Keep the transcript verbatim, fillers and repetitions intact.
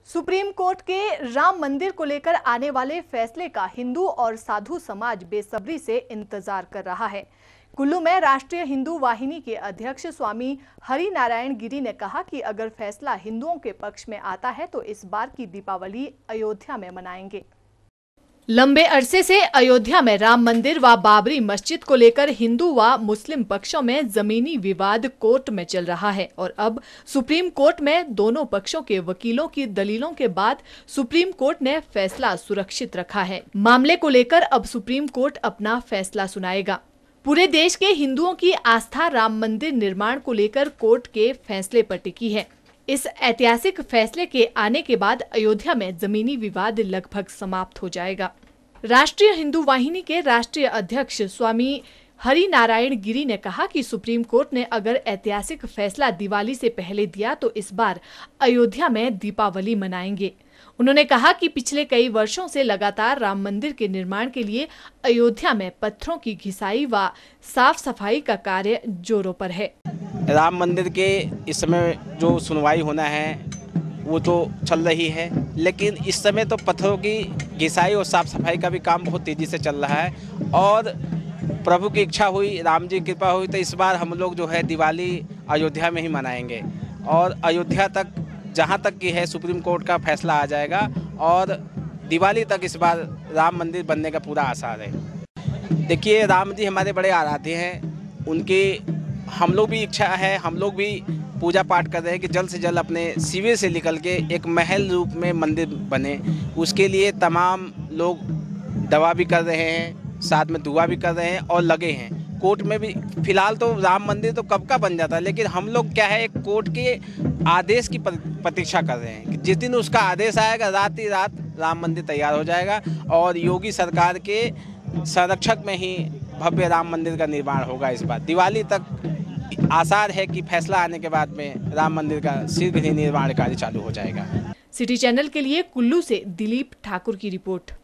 Supreme court के राम मंदिर को लेकर आने वाले फैसले का हिंदू और साधु समाज बेसब्री से इंतजार कर रहा है। कुल्लू में राष्ट्रीय हिंदू वाहिनी के अध्यक्ष स्वामी हरि नारायण गिरी ने कहा कि अगर फैसला हिंदुओं के पक्ष में आता है तो इस बार की दीपावली अयोध्या में मनाएंगे। लंबे अरसे से अयोध्या में राम मंदिर व बाबरी मस्जिद को लेकर हिंदू व मुस्लिम पक्षों में जमीनी विवाद कोर्ट में चल रहा है और अब सुप्रीम कोर्ट में दोनों पक्षों के वकीलों की दलीलों के बाद सुप्रीम कोर्ट ने फैसला सुरक्षित रखा है। मामले को लेकर अब सुप्रीम कोर्ट अपना फैसला सुनाएगा। पूरे देश के हिंदुओं की आस्था राम मंदिर निर्माण को लेकर कोर्ट के फैसले पर टिकी है। इस ऐतिहासिक फैसले के आने के बाद अयोध्या में जमीनी विवाद लगभग समाप्त हो जाएगा। राष्ट्रीय हिंदू वाहिनी के राष्ट्रीय अध्यक्ष स्वामी हरि नारायण गिरी ने कहा कि सुप्रीम कोर्ट ने अगर ऐतिहासिक फैसला दिवाली से पहले दिया तो इस बार अयोध्या में दीपावली मनाएंगे। उन्होंने कहा कि पिछले कई वर्षों से लगातार राम मंदिर के निर्माण के लिए अयोध्या में पत्थरों की घिसाई व साफ सफाई का कार्य जोरों पर है। राम मंदिर के इस समय जो सुनवाई होना है वो तो चल रही है, लेकिन इस समय तो पत्थरों की घिसाई और साफ सफाई का भी काम बहुत तेज़ी से चल रहा है और प्रभु की इच्छा हुई, राम जी की कृपा हुई तो इस बार हम लोग जो है दिवाली अयोध्या में ही मनाएंगे और अयोध्या तक जहाँ तक की है सुप्रीम कोर्ट का फैसला आ जाएगा और दिवाली तक इस बार राम मंदिर बनने का पूरा आसार है। देखिए, राम जी हमारे बड़े आराध्य हैं, उनकी हम लोग भी इच्छा है, हम लोग भी पूजा पाठ कर रहे हैं कि जल्द से जल्द अपने शिविर से निकल के एक महल रूप में मंदिर बने। उसके लिए तमाम लोग दवा भी कर रहे हैं, साथ में दुआ भी कर रहे हैं और लगे हैं। कोर्ट में भी फिलहाल तो राम मंदिर तो कब का बन जाता है, लेकिन हम लोग क्या है एक कोर्ट के आदेश की प्रतीक्षा कर रहे हैं कि जिस दिन उसका आदेश आएगा रात ही रात राम मंदिर तैयार हो जाएगा और योगी सरकार के संरक्षक में ही भव्य राम मंदिर का निर्माण होगा। इस बार दिवाली तक आसार है कि फैसला आने के बाद में राम मंदिर का शीघ्र ही निर्माण कार्य चालू हो जाएगा। सिटी चैनल के लिए कुल्लू से दिलीप ठाकुर की रिपोर्ट।